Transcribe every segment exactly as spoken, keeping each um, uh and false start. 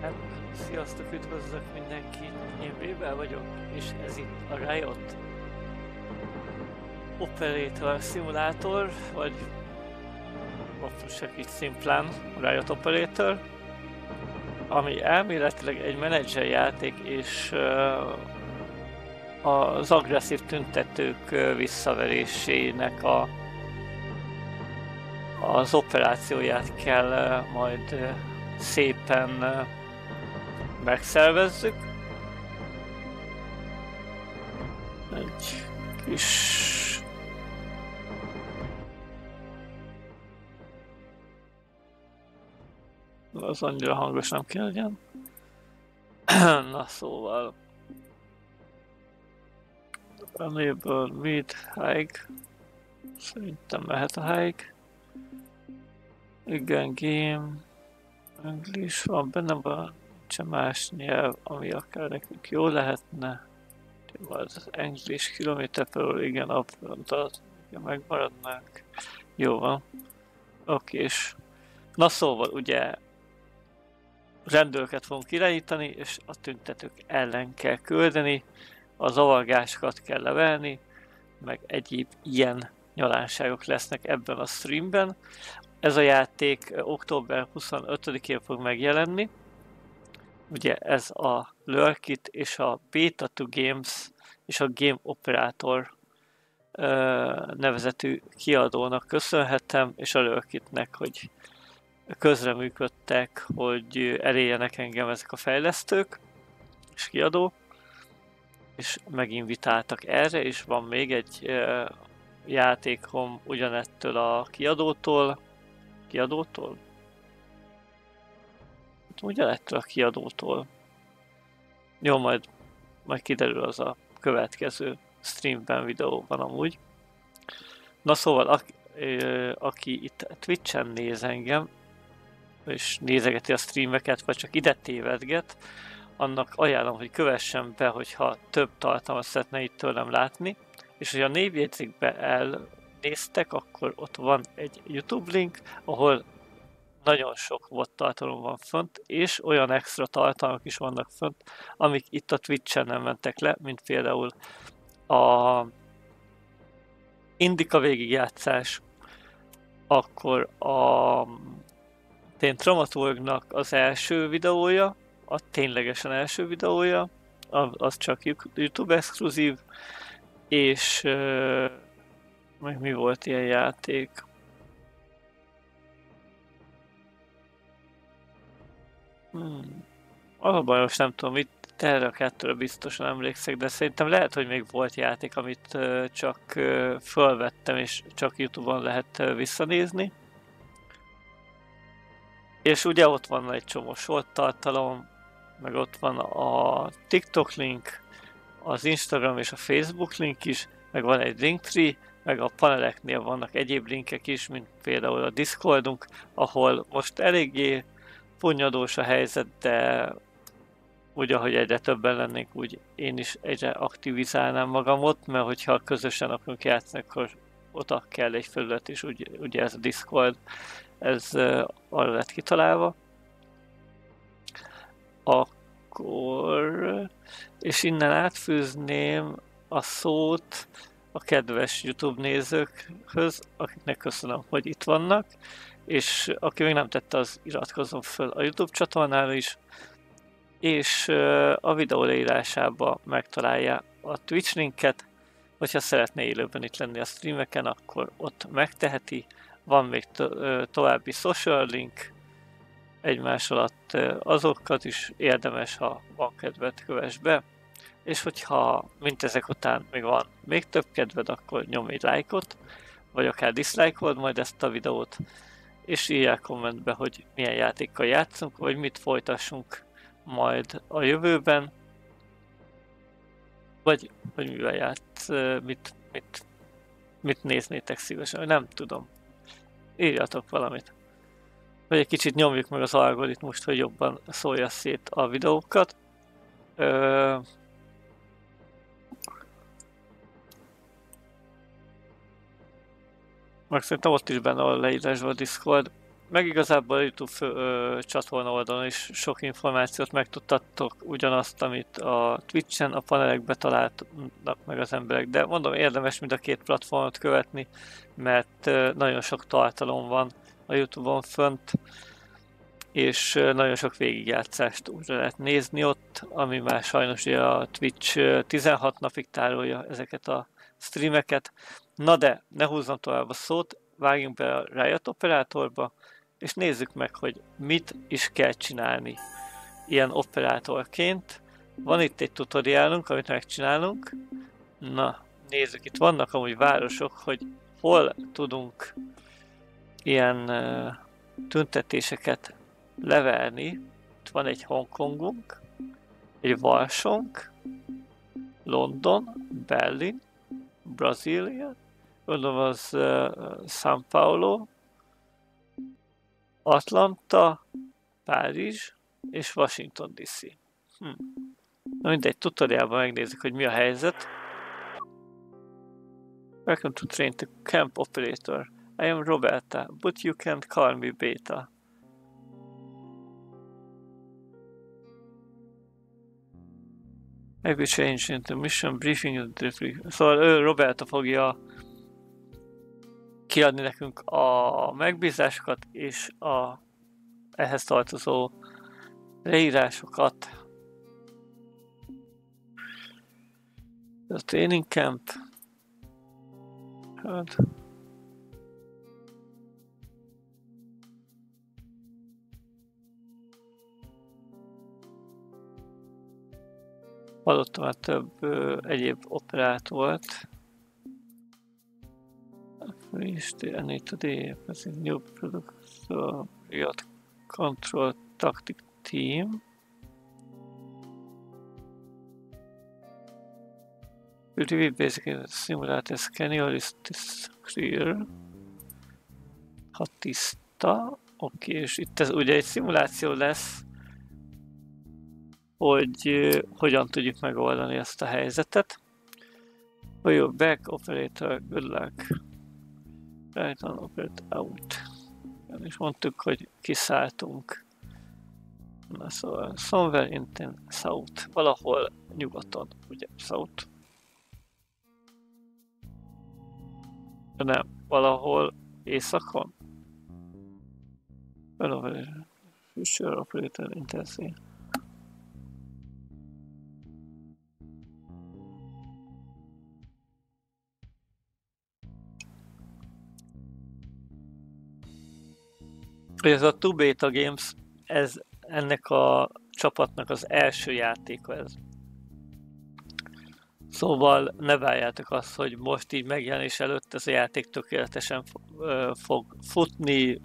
Hát, sziasztok, üdvözlök mindenkit, én Bébel vagyok, és ez itt a Riot Operator Simulator, vagy csak így szimplán Riot Operator, ami elméletileg egy menedzser játék, és uh, az agresszív tüntetők uh, visszaverésének a, az operációját kell uh, majd uh, szépen uh, megszervezzük. Egy kis... az annyira hangos nem kell legyen. Na szóval... Enable mid high. Szerintem mehet a high. Igen, game. English van benne, van nincsen más nyelv, ami akár nekünk jó lehetne. Az English kilométer per óra, igen, upfront, igen, megmaradnánk. Jó van. Oké, és na szóval ugye rendőröket fogunk irányítani, és a tüntetők ellen kell küldeni, a zavargásokat kell levelni, meg egyéb ilyen nyalánságok lesznek ebben a streamben. Ez a játék október huszonötödikén fog megjelenni. Ugye ez a Lurkit és a Beta two Games és a Game Operator nevezetű kiadónak köszönhetem, és a Lurkitnek, hogy közreműködtek, hogy elérjenek engem ezek a fejlesztők és kiadó, és meginvitáltak erre, és van még egy játékom ugyanettől a kiadótól, kiadótól? Ugyanettől a kiadótól. Jó, majd, majd kiderül az a következő streamben, videóban amúgy. Na szóval, aki, aki itt Twitchen néz engem, és nézegeti a streameket, vagy csak ide tévedget, annak ajánlom, hogy kövessen be, hogyha több tartalmat szeretne itt tőlem látni, és hogy a névjegyzékbe elnéztek, akkor ott van egy YouTube link, ahol nagyon sok V O D tartalom van fönt, és olyan extra tartalmak is vannak fönt, amik itt a Twitchen nem mentek le, mint például a Indika végigjátszás, akkor a Tén Dramaturgnak az első videója, a ténylegesen első videója, az csak YouTube exkluzív, és uh, meg mi volt ilyen játék? Hmm. Az a baj, most nem tudom, itt erre a kettőre biztosan emlékszek, de szerintem lehet, hogy még volt játék, amit uh, csak uh, fölvettem, és csak YouTube-on lehet uh, visszanézni. És ugye ott van egy csomó short tartalom, meg ott van a TikTok link, az Instagram és a Facebook link is, meg van egy Linktree, meg a paneleknél vannak egyéb linkek is, mint például a Discordunk, ahol most eléggé punyadós a helyzet, de úgy, ahogy egyre többen lennénk, úgy én is egyre aktivizálnám magam ott, mert hogyha közösen akarunk játszani, akkor oda kell egy felület is, úgy, ugye ez a Discord, ez uh, arra lett kitalálva. Akkor, és innen átfűzném a szót a kedves YouTube nézőkhöz, akiknek köszönöm, hogy itt vannak, és aki még nem tette, az iratkozzon föl a YouTube csatornára is, és a videó leírásába megtalálja a Twitch linket, hogyha szeretne élőben itt lenni a streameken, akkor ott megteheti. Van még to- további social link egymás alatt, azokat is érdemes, ha van kedved, kövess be. És hogyha mindezek után még van még több kedved, akkor nyomj egy lájkot, vagy akár diszlájkold majd ezt a videót, és írják kommentbe, hogy milyen játékkal játszunk, vagy mit folytassunk majd a jövőben, vagy hogy mivel játsz, mit, mit, mit néznétek szívesen, nem tudom. Írjatok valamit. Vagy egy kicsit nyomjuk meg az algoritmust, hogy jobban szólja szét a videókat. Ö... Meg szerintem ott is benne a leírásban a Discord. meg igazából a YouTube ö, csatorna oldalon is sok információt megtudtattok, ugyanazt, amit a Twitch-en a panelekbe találnak meg az emberek, de mondom, érdemes mind a két platformot követni, mert ö, nagyon sok tartalom van a YouTube-on fönt, és ö, nagyon sok végigjátszást újra lehet nézni ott, ami már sajnos ugye a Twitch ö, tizenhat napig tárolja ezeket a streameket. Na de, ne húzzam tovább a szót, vágjunk be a Riot operátorba, és nézzük meg, hogy mit is kell csinálni ilyen operátorként. Van itt egy tutoriálunk, amit megcsinálunk. Na, nézzük, itt vannak amúgy városok, hogy hol tudunk ilyen uh, tüntetéseket leverni. Itt van egy Hongkongunk, egy Varsónk, London, Berlin, Brazília, gondolom az uh, São Paulo, Atlanta, Párizs és Washington dé cé. Hm. Na mindegy, tutoriálban megnézzük, hogy mi a helyzet. Welcome to train to camp operator. I am Roberta, but you can't call me Beta. Maybe change into mission briefing. Szóval ő, Roberta fogja kiadni nekünk a megbízásokat és a ehhez tartozó leírásokat. A training camp. Hát. Hallottam már több ö, egyéb operátort. I need to do new product, so Riot Control Tactic Team. Review basically simulator scanning is this clear. Ha tiszta, oké, és itt ez ugye egy szimuláció lesz, hogy uh, hogyan tudjuk megoldani ezt a helyzetet. For your back operator, good luck. Right on, operate out. És mondtuk, hogy kiszálltunk. Na szóval, somewhere in the south, valahol nyugaton, ugye, south. De nem, valahol északon. Valahol, future operator intensive. Ez a two Beta Games, ez ennek a csapatnak az első játéka ez. Szóval ne várjátok azt, hogy most így megjelenés előtt ez a játék tökéletesen fog futni,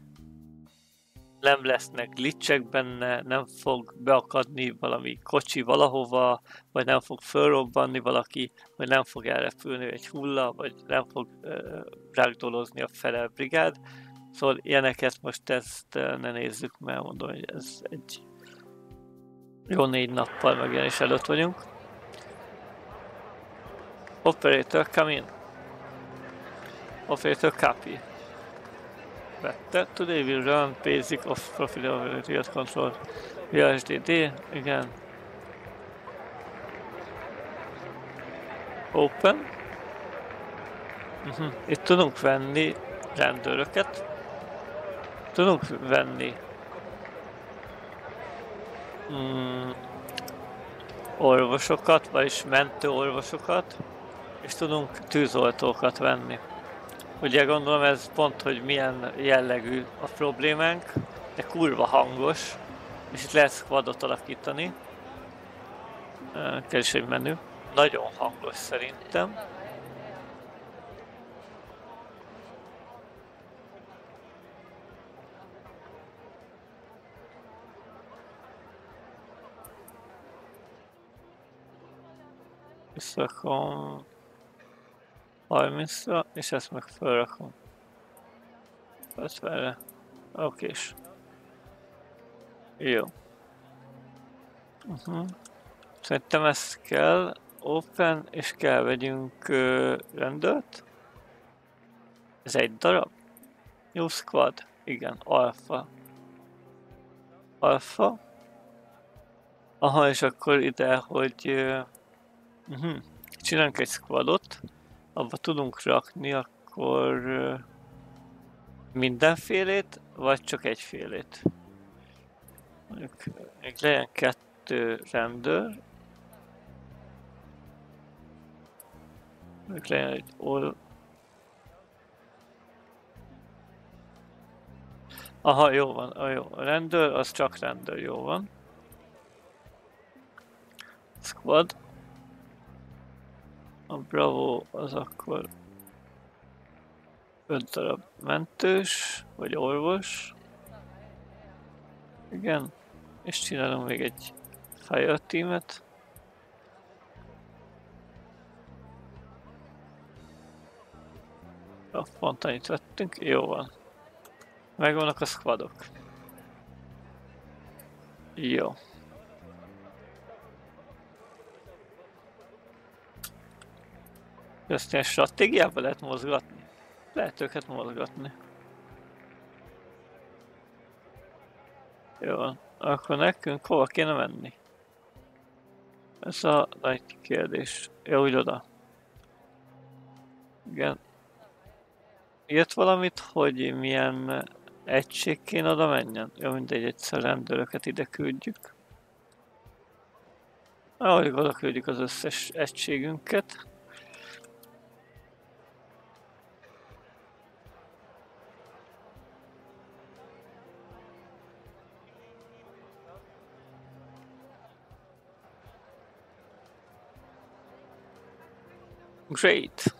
nem lesznek glitchek benne, nem fog beakadni valami kocsi valahova, vagy nem fog fölrobbanni valaki, vagy nem fog elrepülni egy hulla, vagy nem fog uh, rágdolozni a fele brigád. Szóval ilyeneket most ezt ne nézzük, mert mondom, hogy ez egy jó négy nappal megjelenés előtt vagyunk. Operator come in. Operator copy. Vette. Today we'll run basic of profit over Riot Control. V S D D, igen. Open. Uh-huh. Itt tudunk venni rendőröket. Tudunk venni mm, orvosokat, vagyis mentő orvosokat, és tudunk tűzoltókat venni. Ugye gondolom ez pont, hogy milyen jellegű a problémánk, de kurva hangos, és itt lehet squadot alakítani. Kell is egy menü. Nagyon hangos szerintem. Visszarakom harmincra, és ezt meg felrakom ötvenre. Okés. Jó. Uh-huh. Szerintem ez kell. Open, és kell vegyünk uh, rendőrt. Ez egy darab. New squad. igen, alfa. Alfa. Aha, és akkor ide, hogy uh, uh-huh. csinálunk egy squadot, abba tudunk rakni akkor uh, mindenfélét, vagy csak egyfélét. Mondjuk még legyen kettő rendőr. Mondjuk legyen egy all... Aha, jó van, a jó. A rendőr, az csak rendőr, jó van. Squad. A Bravo az akkor öt darab mentős, vagy orvos. Igen. És csinálunk még egy Fire Teamet. A pont annyit vettünk, jó van. Megvannak a squadok. Jó. Ezt ilyen stratégiában lehet mozgatni? Lehet őket mozgatni. Jó van. Akkor nekünk hova kéne menni? Ez a nagy kérdés. Jó, úgy oda. Igen. Írt valamit, hogy milyen egység kéne oda menjen? Jó, mindegy, egyszer rendőröket ide küldjük. Ahogy oda küldjük az összes egységünket. Great!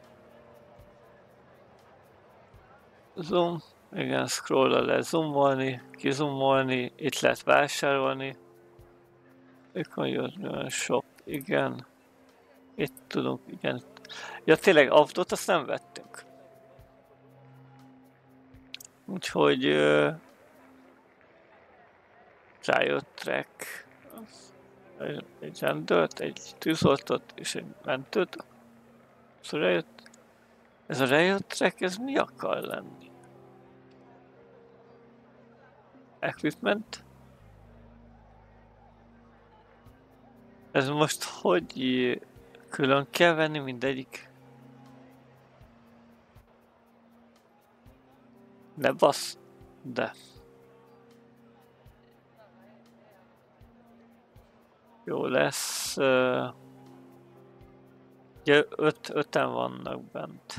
Zoom, igen, scroll-ra lehet zoomolni, kizoomolni, itt lehet vásárolni. Mikor jön shop, igen. Itt tudunk, igen. Ja, tényleg avdot azt nem vettünk. Úgyhogy uh, Riot Track, egy rendőrt, egy tűzoltót és egy mentőt. Szóval Riot, ez a Riot Track, ez mi akar lenni? Equipment? Ez most hogy külön kell venni mindegyik? Ne bassz, de. Jó lesz. Uh, ugye öt, öten vannak bent.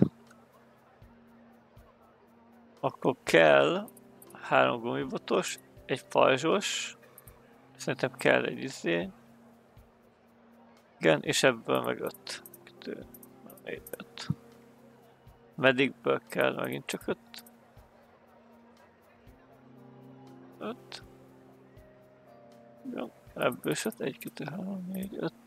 Akkor kell három gumibotos, egy pajzsos, szerintem kell egy izé. Igen, és ebből meg öt. Kettő, négy, öt. Medikből kell megint csak öt. öt. Jó, ebből is öt. egy, kettő, három, négy, öt.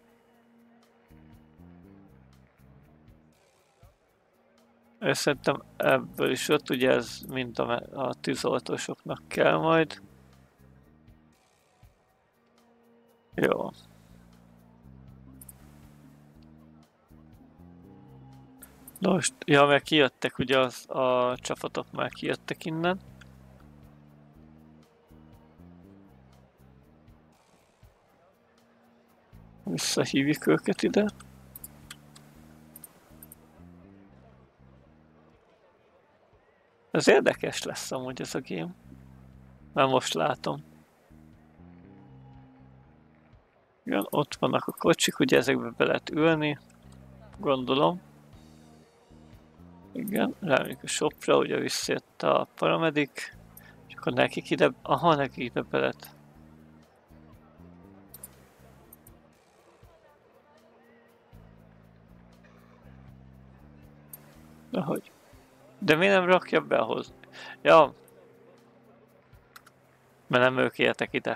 És szerintem ebből is öt, ugye ez mind a, a tűzoltósoknak kell majd. Jó. Most, ja, mert kijöttek, ugye az, a csapatok már kijöttek innen. Visszahívjuk őket ide. Ez érdekes lesz amúgy ez a game. Már most látom. Igen, ott vannak a kocsik, ugye ezekbe be lehet ülni. Gondolom. Igen, rámegyünk a shopra, ugye visszajött a paramedik. És akkor nekik ide, aha, nekik ide be lehet. De hogy? De mi nem rakja be ahhoz? Ja. Mert nem ők értek ide.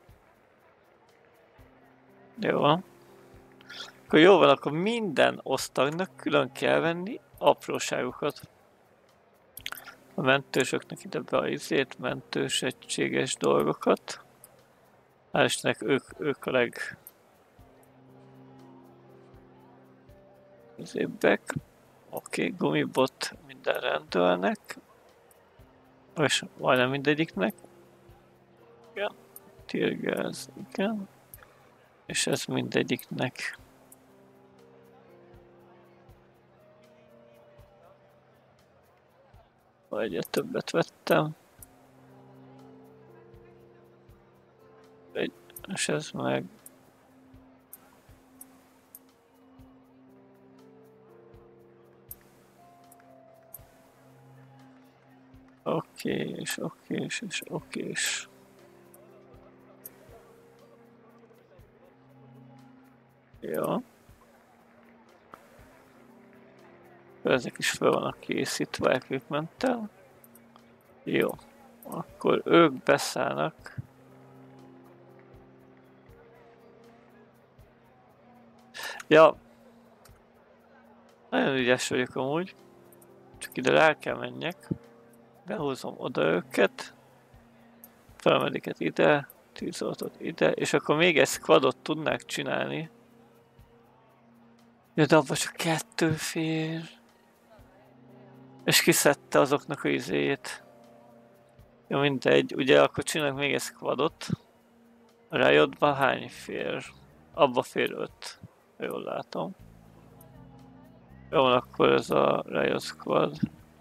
Jó van. Akkor jó van, akkor minden osztagnak külön kell venni apróságokat. A mentősöknek ide be a izét, mentős egységes dolgokat. Hál' Istennek ők, ők a leg... izébbek. Oké, okay, gumibot minden rendőrnek. És majdnem mindegyiknek. Igen. Tírgáz, igen. És ez mindegyiknek. Egyet többet vettem. Egy, és ez meg... Oké, és oké, és, és oké, és... Jó. Ezek is fel vannak készítve equipmenttel. Jó. Akkor ők beszállnak. Ja. Nagyon ügyes vagyok amúgy. Csak ide rá kell menjek. Behúzom oda őket. Felmediket ide. Tűzoltót ide. És akkor még egy squadot tudnák csinálni. Ja, de abban csak kettő fér. És kiszedte azoknak a izéjét. Jó, mindegy. Ugye akkor csinálok még egy squadot. A Riotba hány fér? Abba fér öt. Jól látom. Jó, akkor ez a Riot Squad.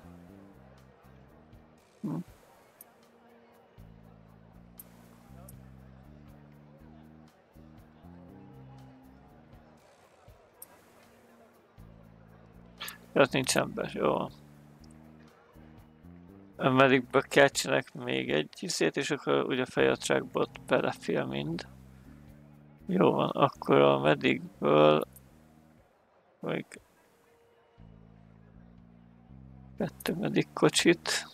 Hm. Ott nincs ember, jó. Medikből kell csinálni még egy izét, és akkor ugye a fejadságból belefél mind. Jó van, akkor a medikből még kettő medik kocsit.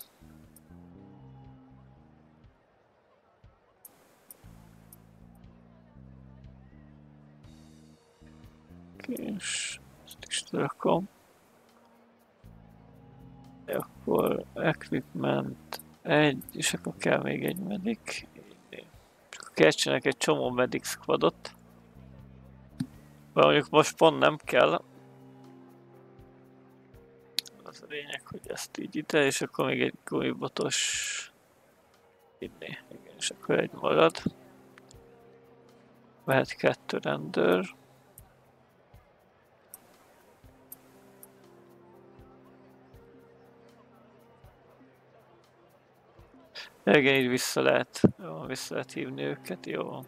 És ezt is rakom. Akkor equipment egy, és akkor kell még egy medic. Csak kell csinálni egy csomó medic squadot. Mondjuk most pont nem kell. Az a lényeg, hogy ezt így ide, és akkor még egy gumibotos inni. Igen, és akkor egy marad. Mehet kettő rendőr. Igen, így vissza lehet, jó, vissza lehet hívni őket, jó.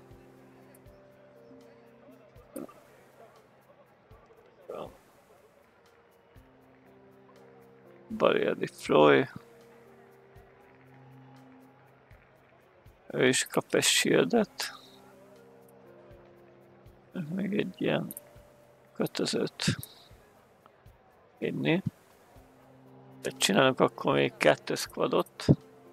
Barrier Deploy. Ő is kap egy shieldet. Még egy ilyen kötözőt inni. De csinálunk akkor még kettő squadot.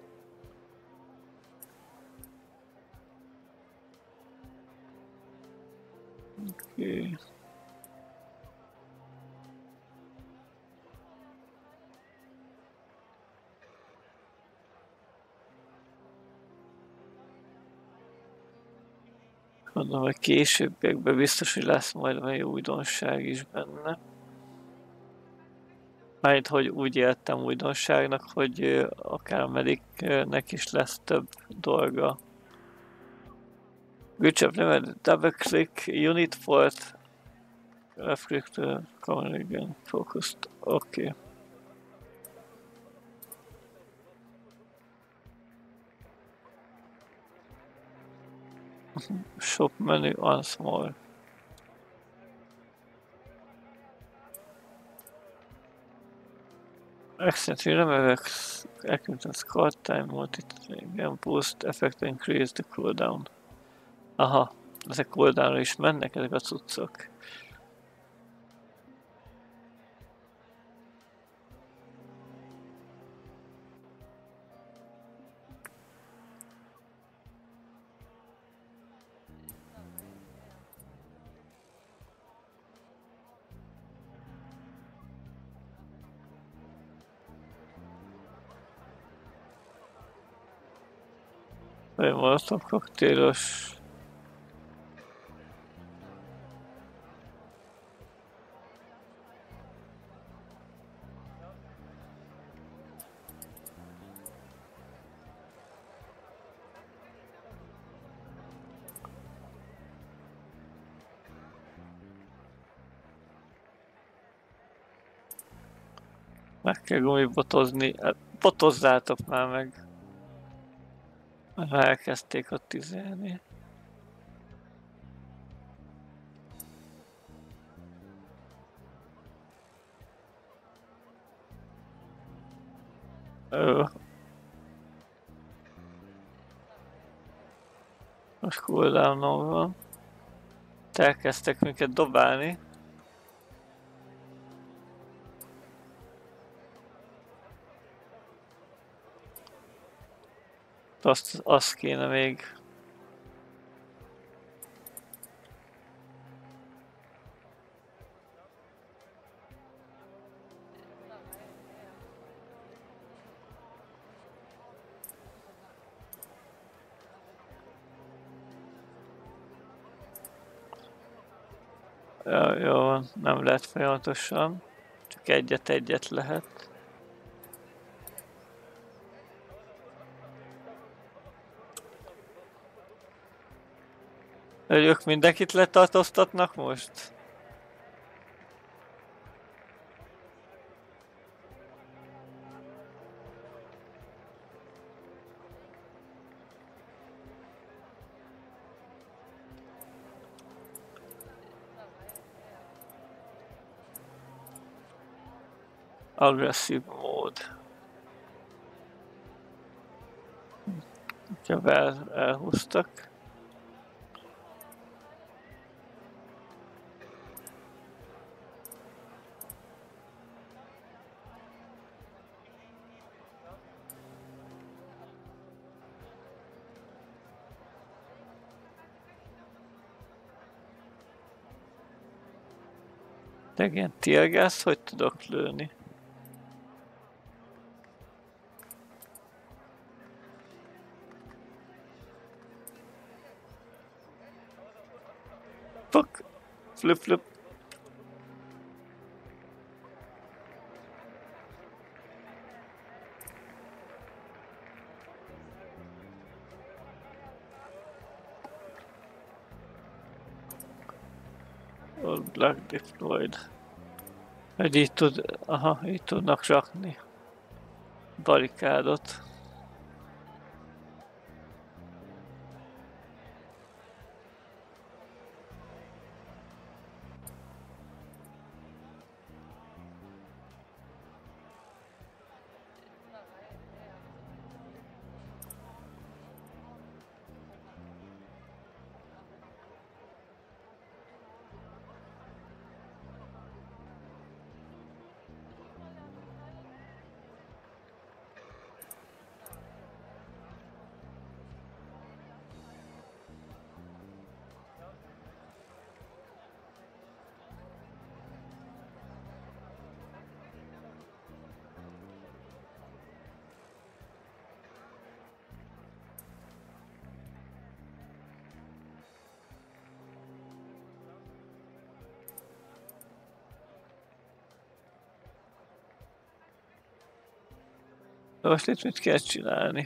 Okay. Mondom, hogy későbbiekben biztos, hogy lesz majd olyan újdonság is benne. Majd, hogy úgy éltem újdonságnak, hogy akár a mediknek is lesz több dolga. Good job, nem? Double click unit port. Left click to common again. Focused. Oké. Okay. Shop menu once more. Accidentally remove acquaintance card time multi-again boost effect increase the cooldown. Aha, ezek cooldownra is mennek ezek a cuccok. Vagy molotov koktélos. Meg kell gumibotozni. Hát, botozzátok már meg. Már elkezdték ott tüzelni. Ö. Most cooldownon van. Elkezdtek minket dobálni. Azt, azt kéne még. Ja, jó, nem lehet folyamatosan. Csak egyet-egyet lehet. Ők mindenkit letartóztatnak most? Agresszív mód. Inkább el, elhúztak. De igen, tiergázt hogy tudok lőni? Fuck! Flip flip! Old Black deployed. Hogy így tud, aha, így tudnak rakni barikádot. De most itt mit kell csinálni?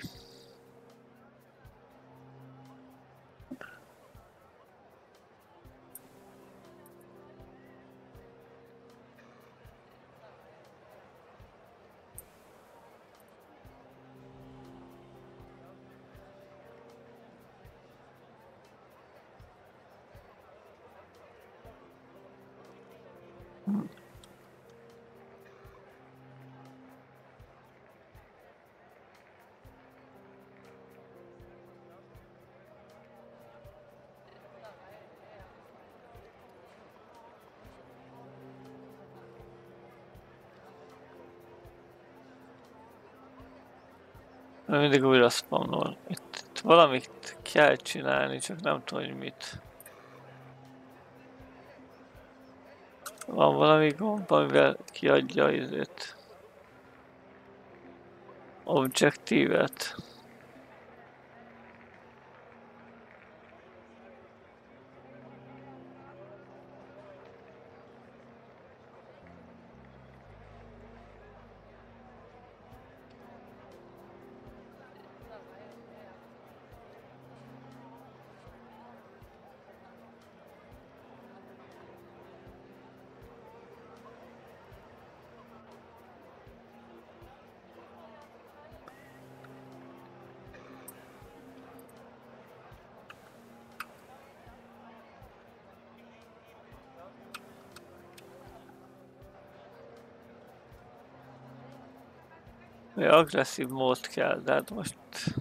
Hmm. Mindig újra spawnol. Itt, itt valamit kell csinálni, csak nem tudom, hogy mit. Van valami gomb, amivel kiadja izét. Objektívet. Agresszív mód kell, de hát most...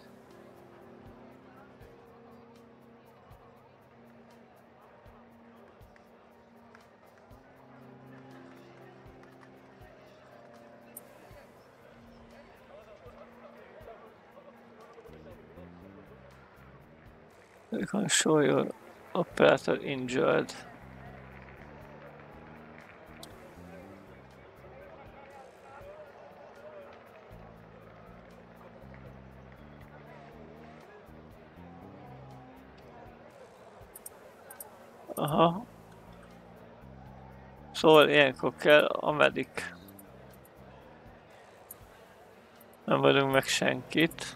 You can show your operator injured. Aha. Szóval ilyenkor kell a medic. Nem vagyunk meg senkit.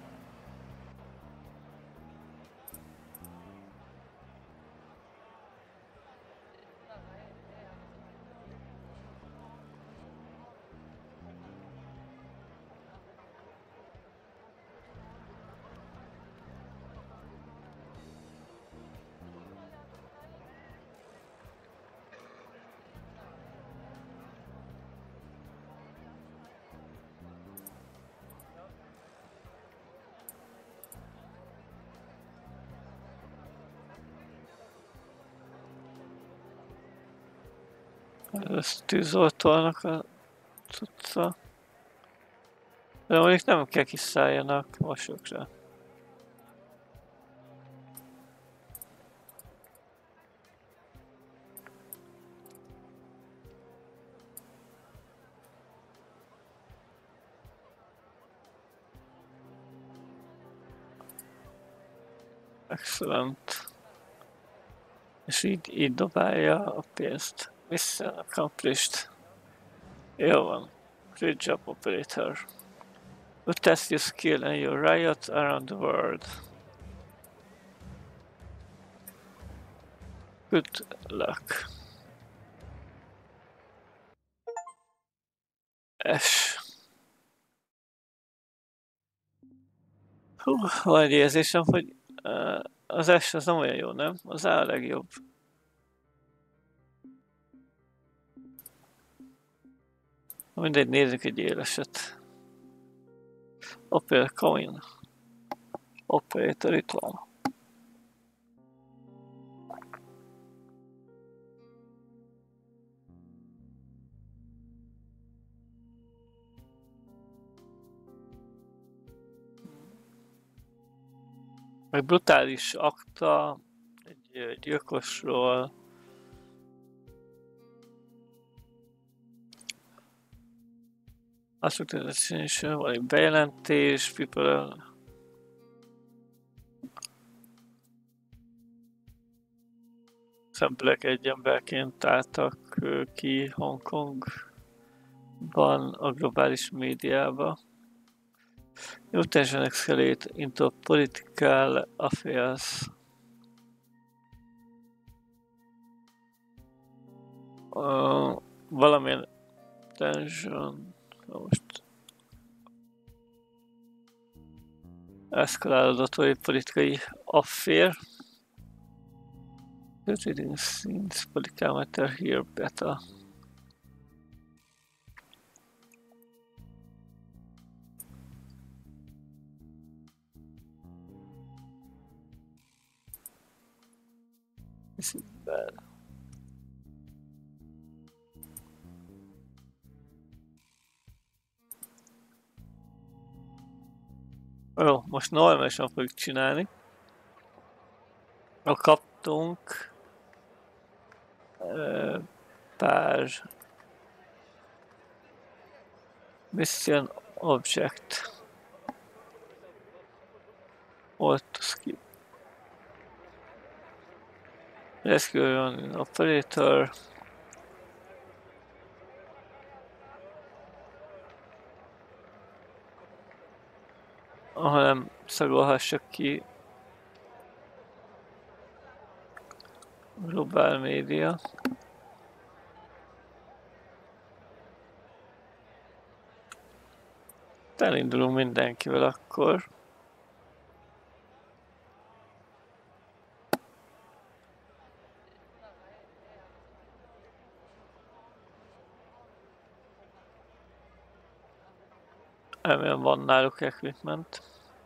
Ez tűzoltónak a cucca. De mondjuk nem kell kiszálljanak vasokra. Excellent. És így, így dobálja a pénzt. Mission accomplished. Jó van. Great job, operator. You test your skill and your riot around the world. Good luck. S. Hú, van egy érzésem, hogy uh, az S az nem olyan jó, nem? Az A a legjobb. Mindegy, nézzük egy éleset. Operator coin. Operator itt van. Meg brutális akta egy gyilkosról. Azt mondta, hogy valami bejelentés, people... Szemplek egy emberként álltak ki Hongkongban a globális médiába. New tension escalate into political affairs. Uh, valamilyen tension most eszkalálódott, vagy politikai affair. The reading scenes political matter here better. This is bad. Jó, most normálisan fogjuk csinálni. Kaptunk uh, pár mission object. What to skip? Rescue an operator. Ahol nem szagolhassak ki globál média. Elindulunk mindenkivel akkor. Remélem van náluk equipment.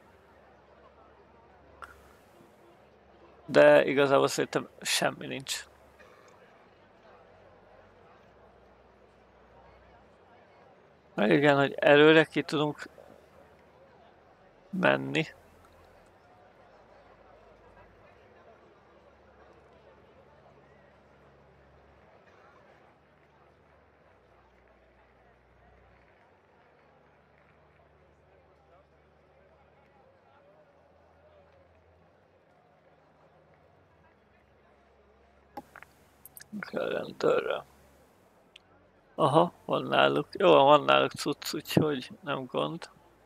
De igazából szerintem semmi nincs. Meg igen, hogy előre ki tudunk menni. Rendőrre. Aha, van náluk. Jó, van náluk cucc, úgyhogy nem gond.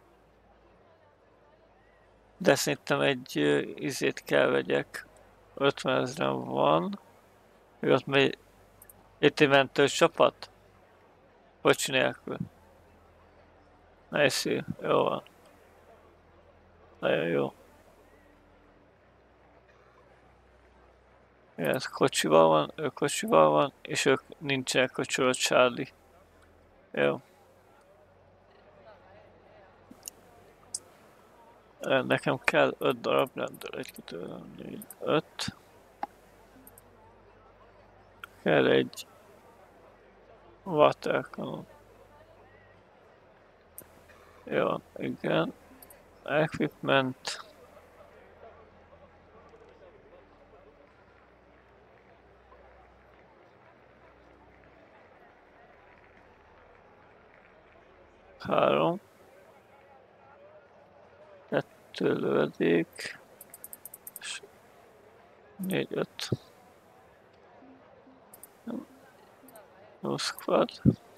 De szerintem egy uh, izét kell vegyek. ötven ezeren van. Még ott megy... Itt egy mentős csapat? Kocsi nélkül. Nice, jó van. Nagyon jó. Igen, ez kocsival van, ő kocsival van, és ők nincsenek kocsival, Charlie. Jó. Nekem kell öt darab rendőr, egy, kettő, három, négy, öt. Kell egy water cannon. Jó, igen. Equipment. Három. Kettő lövedék. Négy, öt. Jó squad.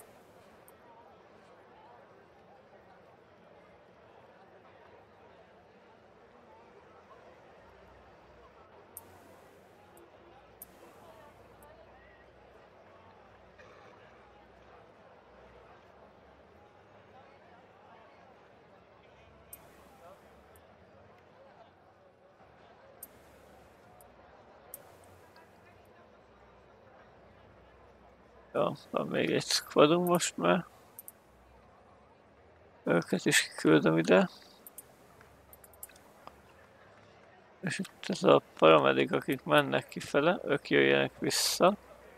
Jó, van még egy squadunk most már. Őket is kiküldöm ide. És itt ez a paramedik, akik mennek kifele, ők jöjjenek vissza.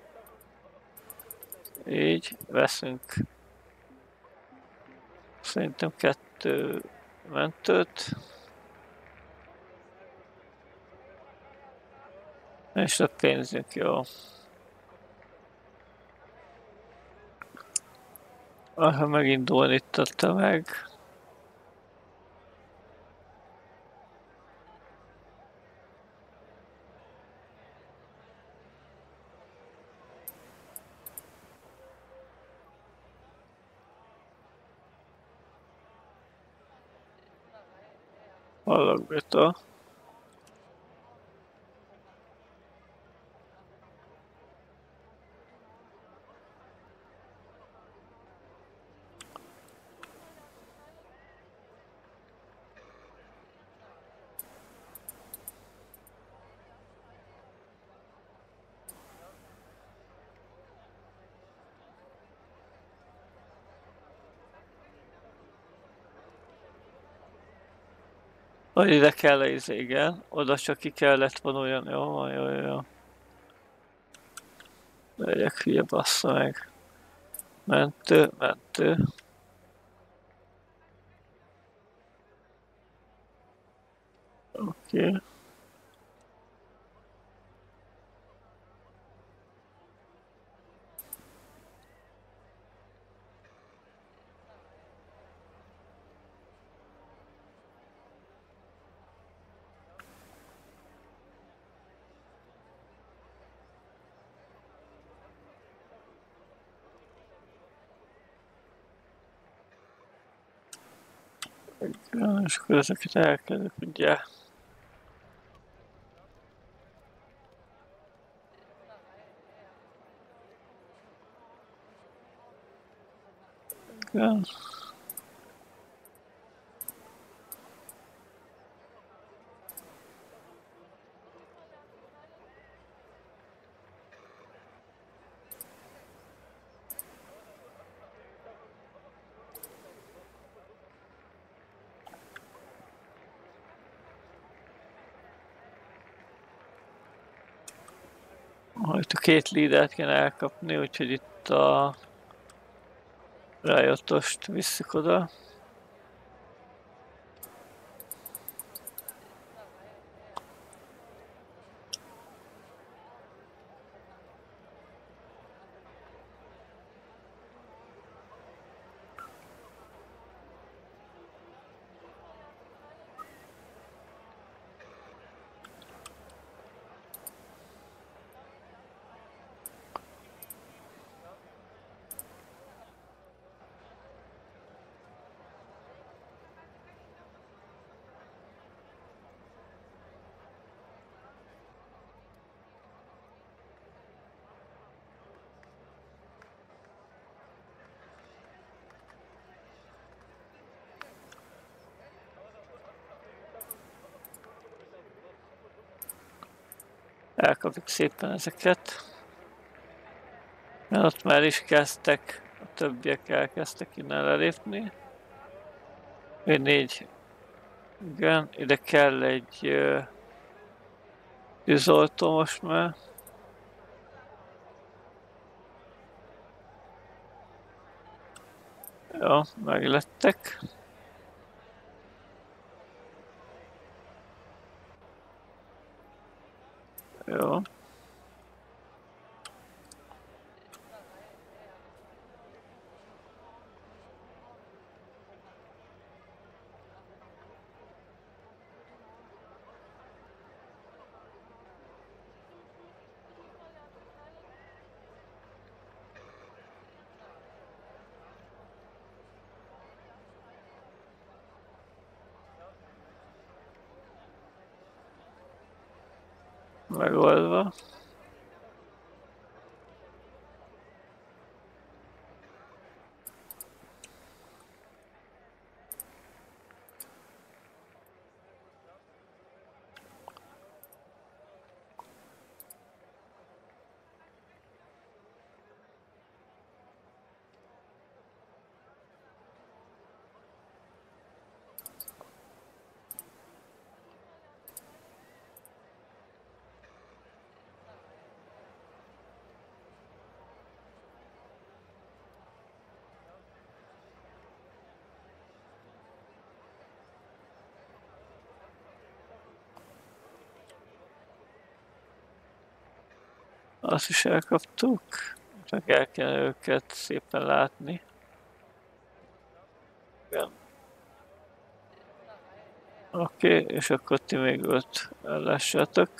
Így, veszünk szerintem kettő mentőt. És a pénzünk, jó. Ha megindul itt a tömeg. Hallok Beta. Hogy ide kell ez, igen. Oda csak ki kellett vonuljon. Jó van, jó, jó, jó. Legyek hülye, bassza meg. Mentő, mentő. Oké. Okay. És akkor ezeket elkezdek, ugye. Igen. Itt a két leadet kéne elkapni, úgyhogy itt a Riotost visszük oda. Elkapjuk szépen ezeket. Mert ott már is kezdtek, a többiek elkezdtek innen lelépni. Még négy. Igen, ide kell egy uh, tűzoltó most már. Jó, meglettek. Jó. Megoldva. Azt is elkaptuk. Csak el kell őket szépen látni. Igen. Oké, okay, és akkor ti még ott ellássátok.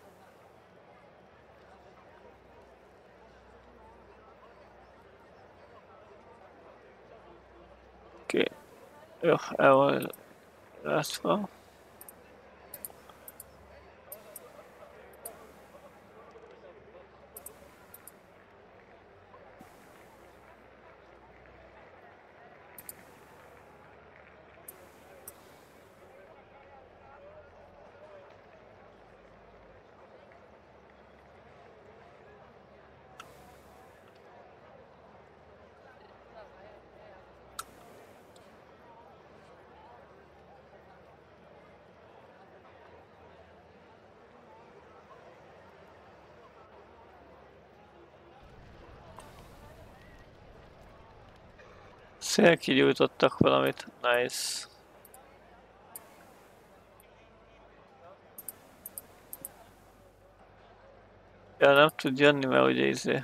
Oké. Okay. Jó, el van látva. Szélkigyújtottak valamit, nice. Ja, nem tud jönni, mert ugye izé.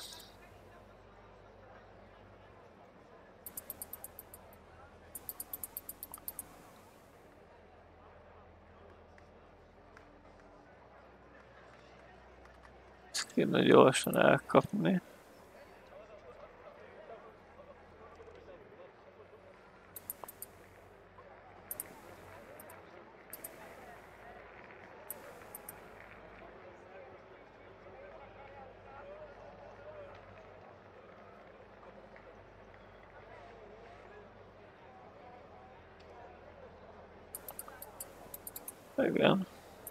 Ezt kéne gyorsan elkapni. Igen.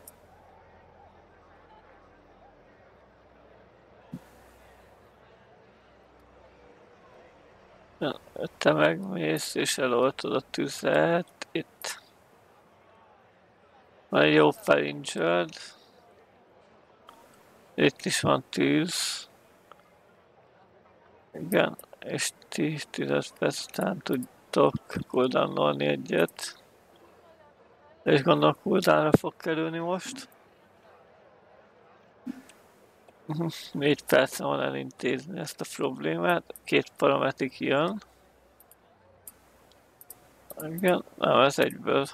Te megmész és eloltod a tüzet itt. Van egy jó felincsed. Itt is van tűz. Igen, és tíz-tizenöt perc után tudtok cooldownolni egyet. És gondolom cooldownra fog kerülni most. négy percen van elintézni ezt a problémát. Két parametik jön. Igen, nem, ez egyből.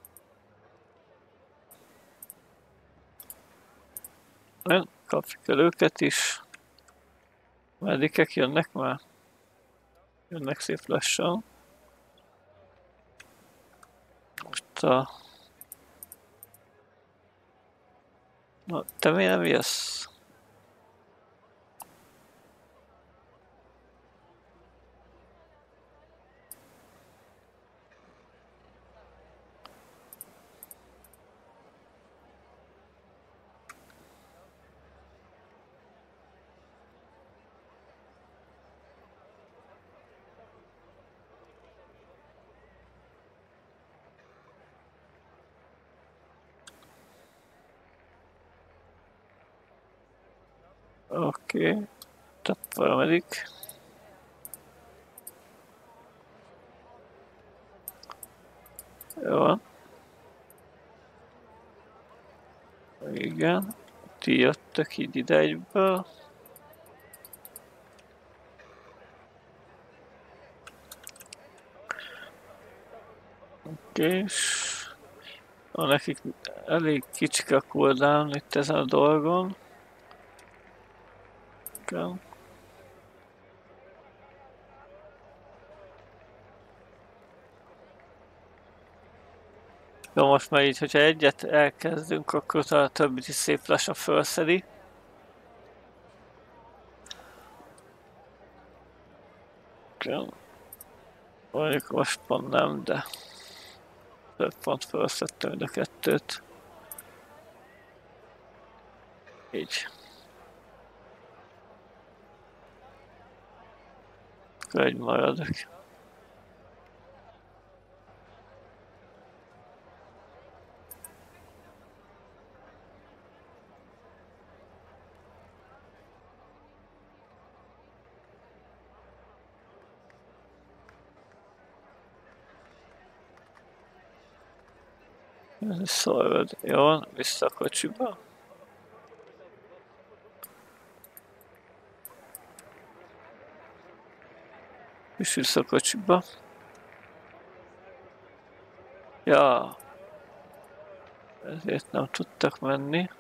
Nem, kapjuk el őket is. Medikek jönnek már? Jönnek szép lassan. Most a... Na, te miért nem jössz? Oké, okay. Tehát paramedik. Jó. Igen, ti jöttök így ide egyből. Oké, és nekik elég kicsike a cooldown itt ezen a dolgon. Igen. Jó, most már így, hogyha egyet elkezdünk, akkor a többit is szép lassan felszedi. Igen. Mondjuk most pont nem, de több pont felszedtem mind a kettőt. Így. Akkor egy maradok. Ez szorvad. Jó, vissza a kocsiba. És vissza a kocsiba. Ja. Ezért nem tudtak menni.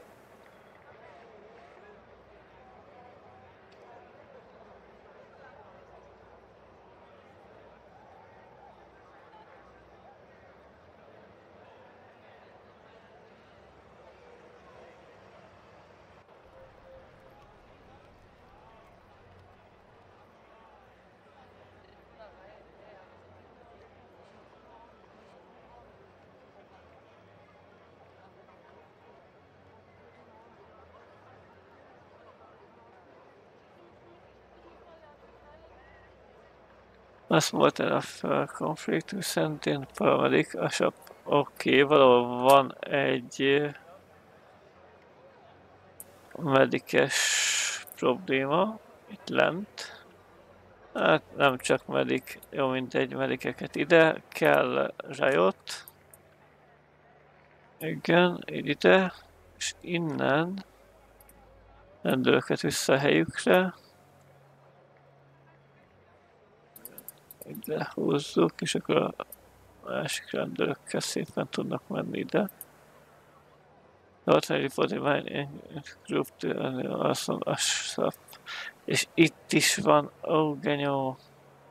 Azt volt a konfliktus szentén paramedik, a shop. Oké, okay, valahol van egy medikes probléma itt lent. Hát nem csak medik, jó mint egy medikeket ide, kell Riot. Igen, így ide, és innen rendőröket vissza a helyükre. Ide húzzuk, és akkor a másik rendőrökkel szépen tudnak menni ide. Northern Reporting Mine Group Arson Ashraf. És itt is van, ó, oh, genyó.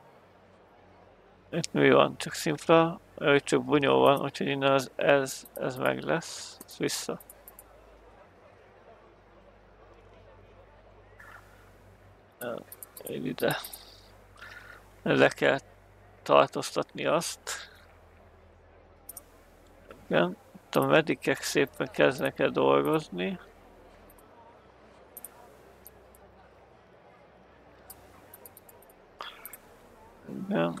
Itt mi van? Csak szimpla, hogy csak bunyó van, úgyhogy innen az ez, ez meg lesz. Ez vissza. Én ide. Le kell tartóztatni azt. Igen. A medikek szépen kezdnek el dolgozni. Igen.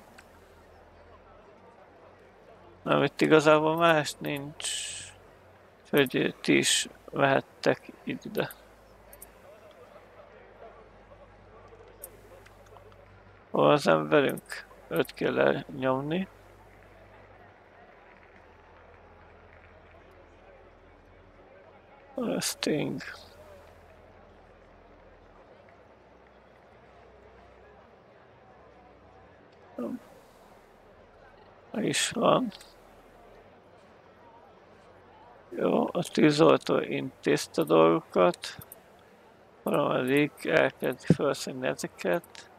Nem, itt igazából más nincs. Úgyhogy ti is mehettek ide. Hol az emberünk? Őt kell nyomni. A Sting. Meg is van. Jó, a tűzoltó intézte a dolgokat. Harmadik elkezdi felszínni ezeket.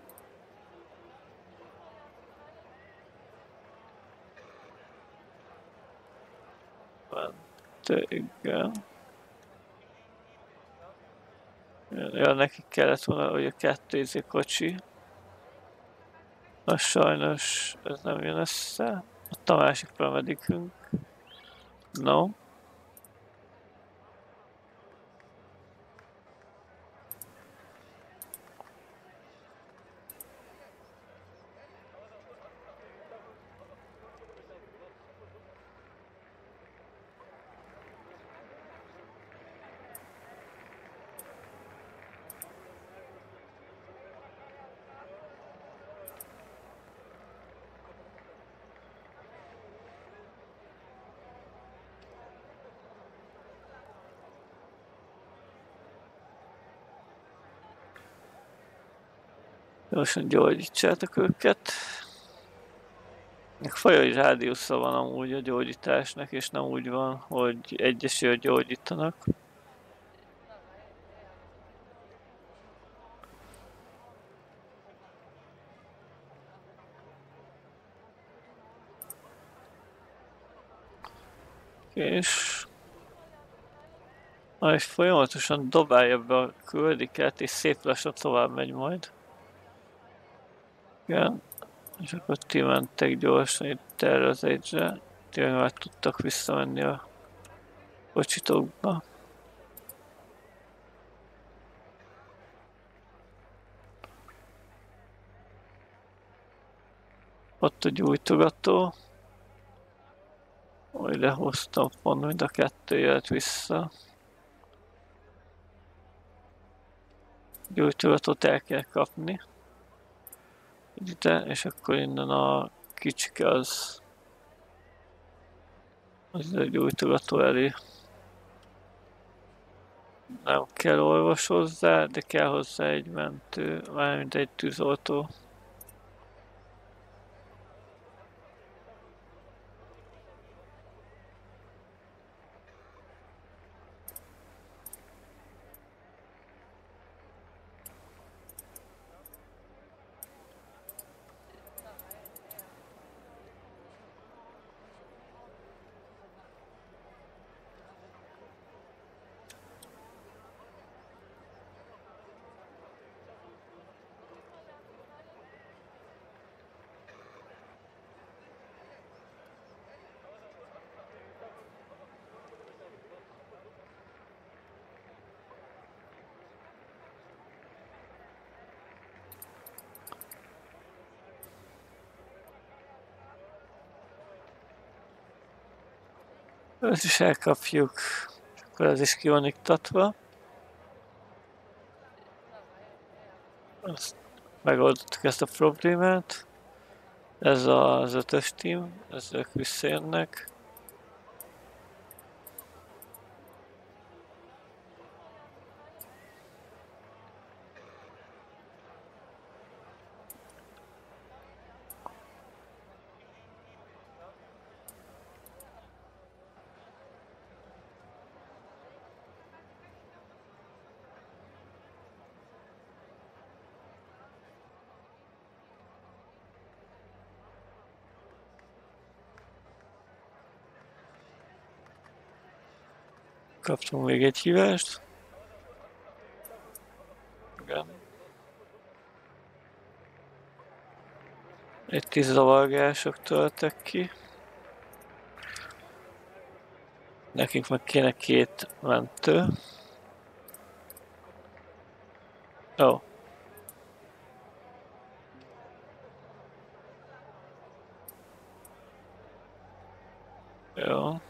Mentő, igen. Ja, neki kellett volna, hogy a kettő izé kocsi. Na sajnos ez nem jön össze. Ott a másik paramedikünk. No. Gyorsan gyógyítsátok őket. Fajai rádiusza van amúgy a gyógyításnak, és nem úgy van, hogy egyesével gyógyítanak. És majd folyamatosan dobálja be a küldiket, és szép lassan tovább megy majd. Igen. És akkor ti mentek gyorsan itt erre az egyre. Tényleg már tudtak visszamenni a kocsitokba. Ott a gyújtogató. Majd lehoztam pont, mind a kettő jött vissza. Gyújtogatót el kell kapni. Ide, és akkor innen a kicsike az az a gyújtogató elé. Nem kell orvos hozzá, de kell hozzá egy mentő, mármint egy tűzoltó. Ezt is elkapjuk, és akkor ez is ki van iktatva. Azt megoldottuk ezt a problémát. Ez az ötös team, ezek visszajönnek. Kaptunk még egy hívást. Igen. Itt is zavargások töltek ki. Nekünk meg kéne két mentő. Ó. Oh. Jó.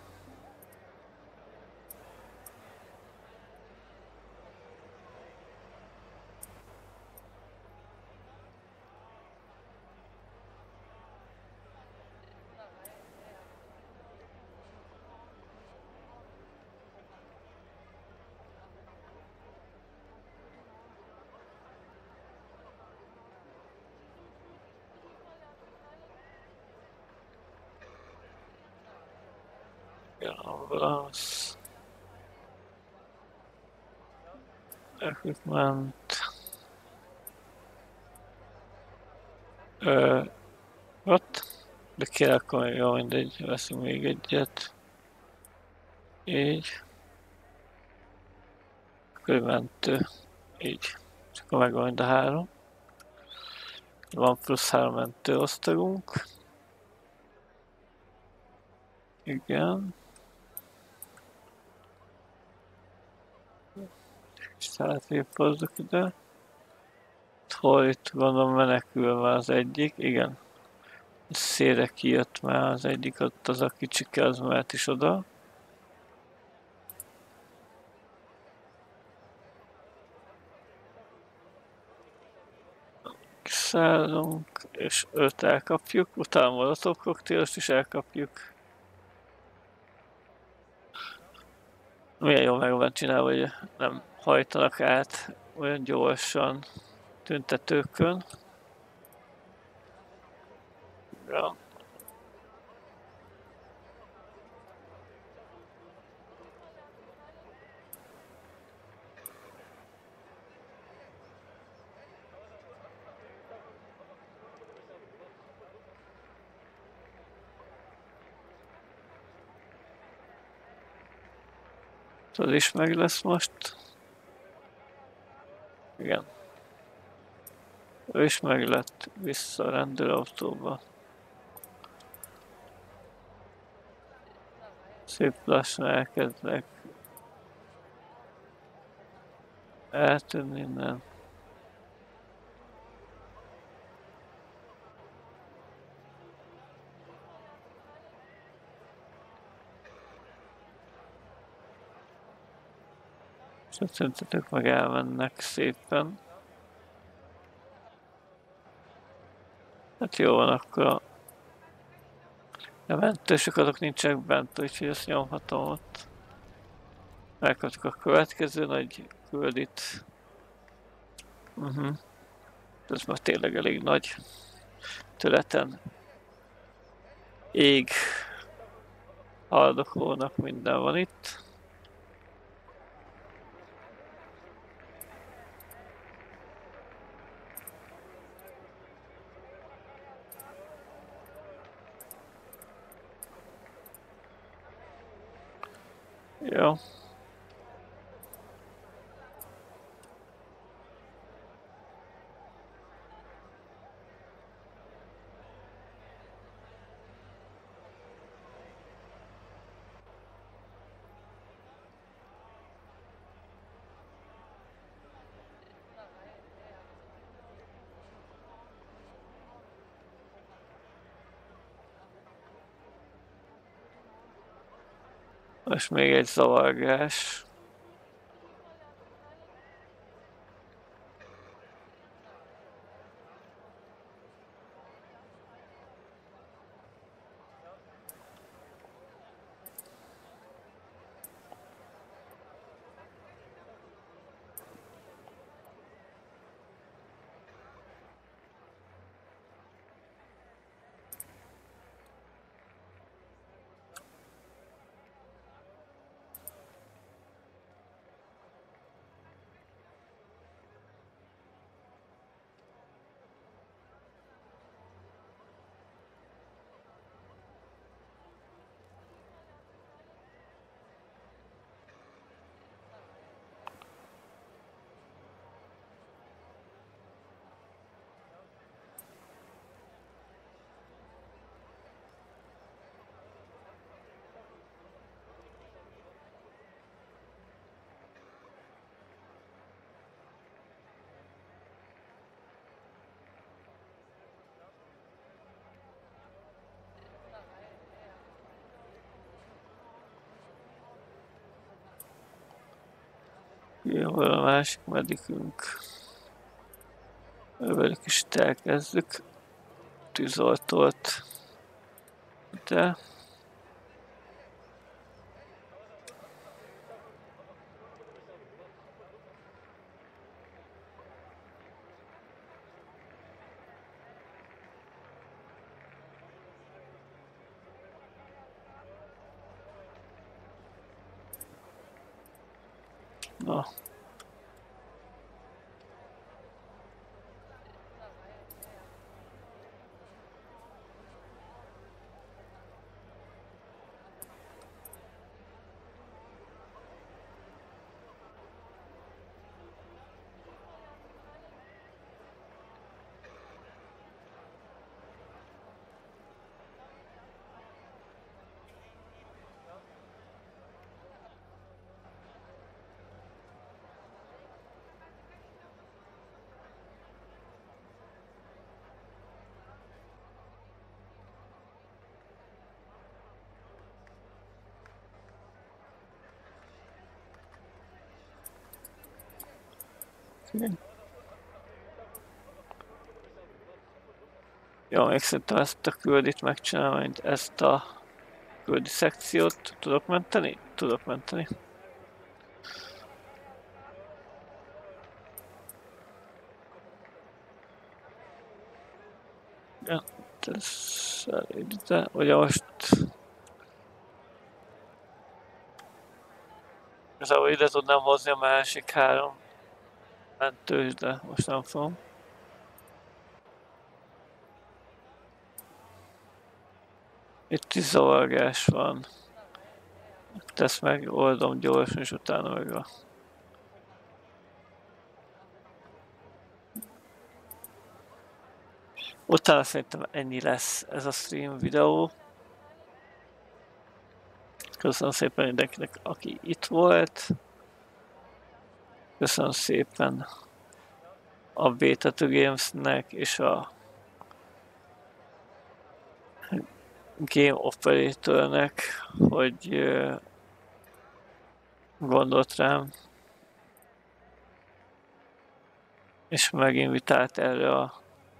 Igen, ambulance. Equipment. Ö, ott. De kéne akkor jó, mindegy, veszünk még egyet. Így. Akkor mentő. Így. És akkor megvan mind a három. Van plusz három mentő osztagunk. Igen. És hátrébb ide. Hol itt gondolom menekül már az egyik, igen. Szélre kijött már az egyik, ott az a kicsike, az mehet is oda. Kiszállunk, és öt elkapjuk, utána molotov koktélost is elkapjuk. Milyen jól meg van csinálva, hogy nem hajtanak át olyan gyorsan tüntetőkön. Ja. Az is meg lesz most. Igen. Ő is meg lett, vissza a rendőrautóba. Szép lassan elkezdek eltűnni innen. És a tüntetők meg elmennek szépen. Hát jó van, akkor a mentősök azok nincsenek bent, úgyhogy ezt nyomhatom ott. Megkaptuk a következő nagy küldit. Uh-huh. Ez már tényleg elég nagy területen. Ég haldokolnak, minden van itt. Jó. Most még egy zavargás. Jó, a másik medikünk. Velük is elkezdjük. Tűzoltót. De... Na. Jó, még szerintem ezt a küldit megcsinálom, mint ezt a küldi szekciót. Tudok menteni? Tudok menteni. Ja, ez elég, ugye most igazából ide tudnám hozni a másik három mentős, de most nem fogom. Itt is zavargás van. Ezt megoldom gyorsan, és utána meg a... Utána szerintem ennyi lesz ez a stream videó. Köszönöm szépen mindenkinek, aki itt volt. Köszönöm szépen a Beta two Gamesnek és a Game Operatornek, hogy gondolt rám, és meginvitált erre a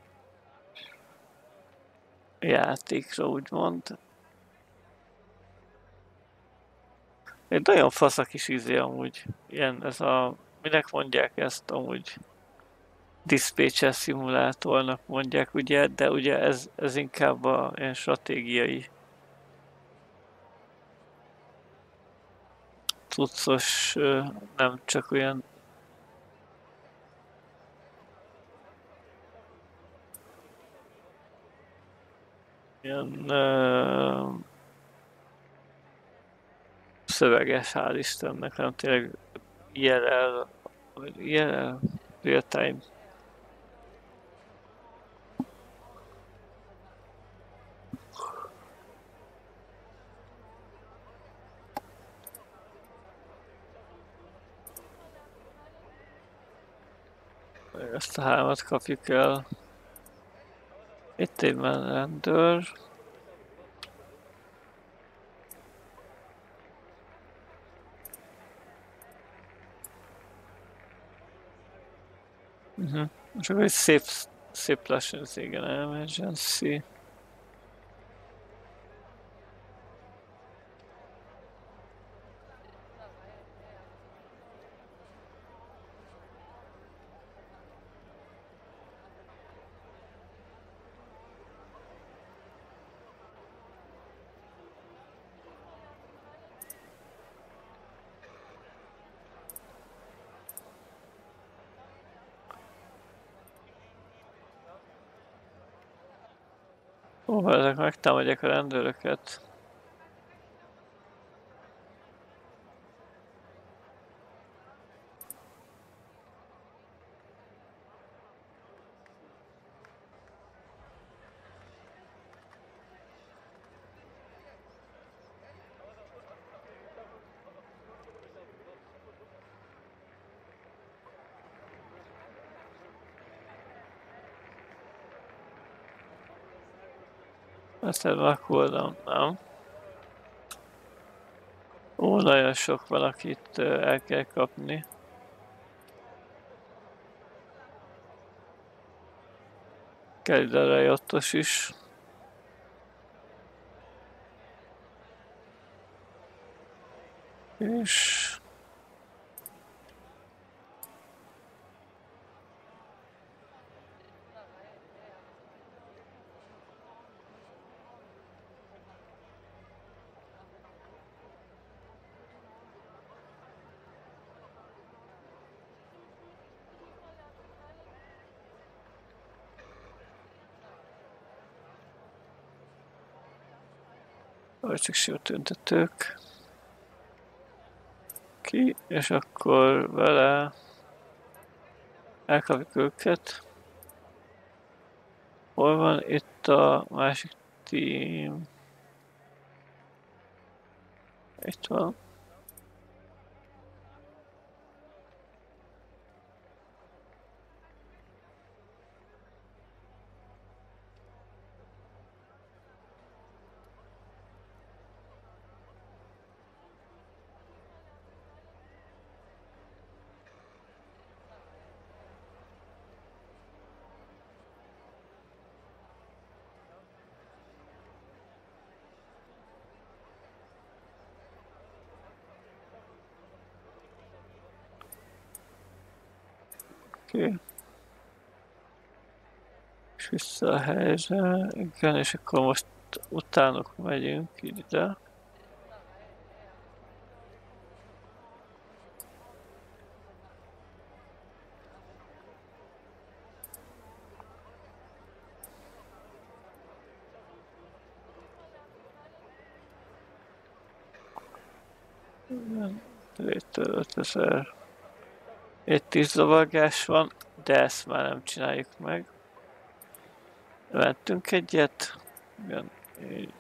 játékra, úgymond. Egy nagyon fasz a kis izé amúgy, ilyen ez a, minek mondják ezt amúgy, dispatcher szimulátornak mondják, ugye, de ugye ez, ez inkább a ilyen stratégiai cuccos, nem csak olyan ilyen uh, szöveges, hál' Istennek, hanem tényleg i er el, vagy i er el, real time. Ezt a hármat kapjuk el. Itt egy rendőr. Uh-huh. És akkor egy szép, szép lassan az igen, emergency. Ó, ezek megtámadják a rendőröket. Ezt elvakuldom, nem? Ó, nagyon sok valakit el kell kapni. Kell ide a rejottos is. És... vagy csak sima tüntetők. Ki, és akkor vele elkapjuk őket. Hol van itt a másik team? Itt van. Okay. És vissza a helyre, igen, és akkor most utánok megyünk ide. Létől ötezer. Itt tíz zavargás van, de ezt már nem csináljuk meg. Vettünk egyet. Igen, így.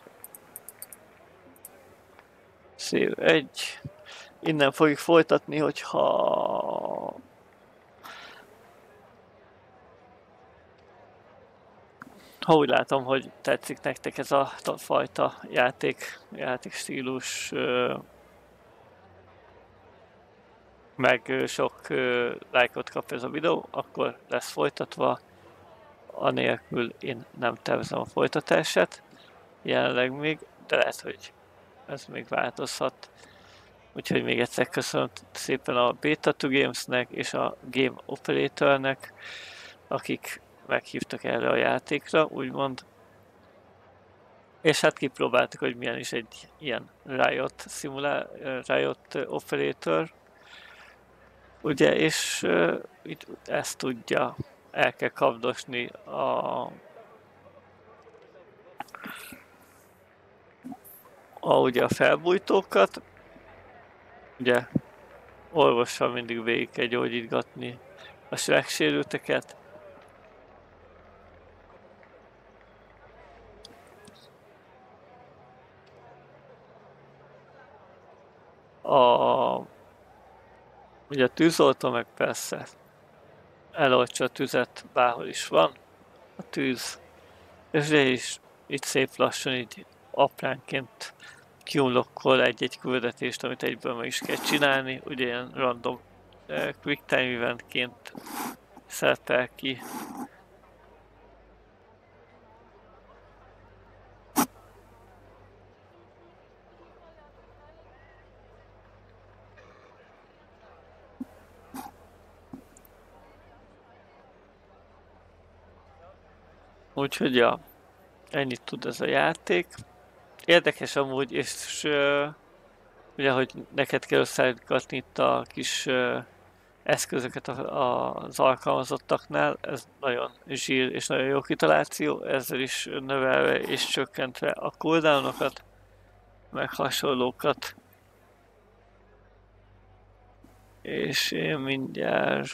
Szép egy. Innen fogjuk folytatni, hogyha ha úgy látom, hogy tetszik nektek ez a fajta játék, játékstílus, meg sok lájkot kap ez a videó, akkor lesz folytatva. Anélkül én nem tervezem a folytatását jelenleg még, de lehet, hogy ez még változhat. Úgyhogy még egyszer köszönöm szépen a Beta two Gamesnek és a Game Operatornek, akik meghívtak erre a játékra, úgymond. És hát kipróbáltuk, hogy milyen is egy ilyen Riot, Simula, Riot Operator. Ugye, és uh, itt ezt tudja, el kell kapdosni a, a, ugye a felbújtókat. Ugye orvossal mindig végig kell gyógyítgatni a megsérülteket. A, ugye a tűzoltó meg persze eloltsa a tüzet, bárhol is van a tűz, és de is itt szép lassan így apránként kiunlokkol egy-egy küldetést, amit egyből meg is kell csinálni, ugye ilyen random uh, quick time eventként szerepel ki. Úgyhogy ja, ennyit tud ez a játék. Érdekes amúgy, és uh, ugye, hogy neked kell összeállítgatni itt a kis uh, eszközöket a, a, az alkalmazottaknál, ez nagyon zsír és nagyon jó kitaláció, ezzel is növelve és csökkentve a cooldownokat, meg hasonlókat. És én mindjárt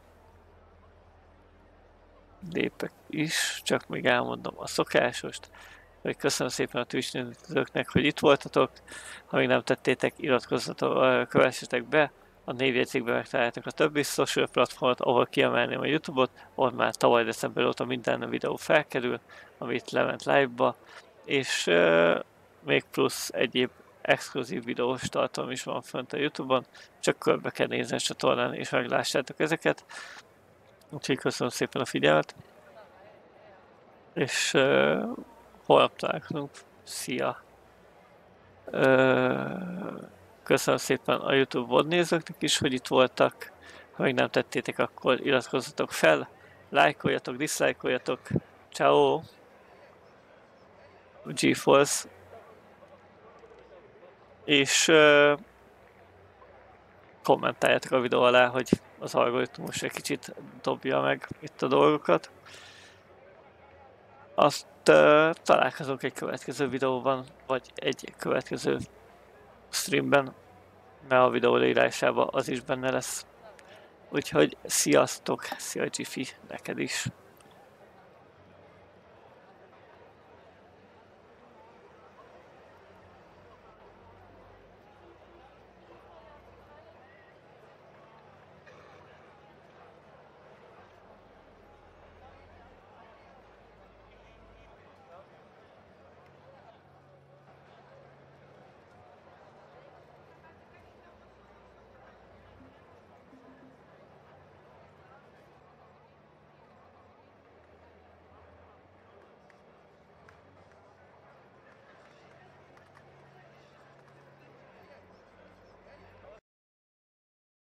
lépek is, csak még elmondom a szokásost, hogy köszönöm szépen a Twitch nézőknek, hogy itt voltatok, ha még nem tettétek, iratkozzatok, kövessetek be, a névjegyzékben megtaláljátok a többi social platformot, ahol kiemelném a YouTube-ot, ahol már tavaly december óta minden videó felkerül, amit lement live-ba, és euh, még plusz egyéb exkluzív videós tartalom is van fönt a YouTube-on, csak körbe kell nézni a csatornán, és meglássátok ezeket. Úgyhogy köszönöm szépen a figyelmet, és uh, holnap találkozunk. Szia! Uh, köszönöm szépen a YouTube VOD nézőknek is, hogy itt voltak. Ha még nem tettétek, akkor iratkozzatok fel, lájkoljatok, diszlájkoljatok. Ciao! GeForce! És uh, kommentáljátok a videó alá, hogy az algoritmus egy kicsit dobja meg itt a dolgokat. Azt uh, találkozunk egy következő videóban, vagy egy következő streamben, mert a videó leírásában az is benne lesz. Úgyhogy sziasztok, szia Gifi, neked is!